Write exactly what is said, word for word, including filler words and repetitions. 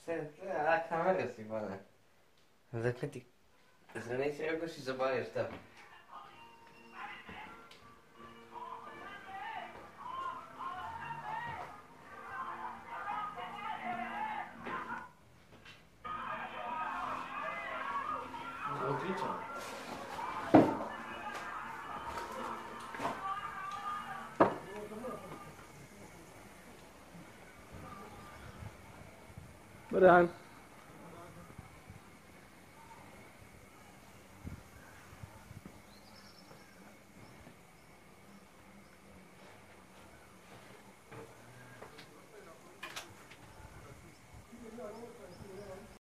A kamera si pana. Zakaj ti... Zdaj nisi rekel, si zabavljaš tam. Odlično. Dobar dan.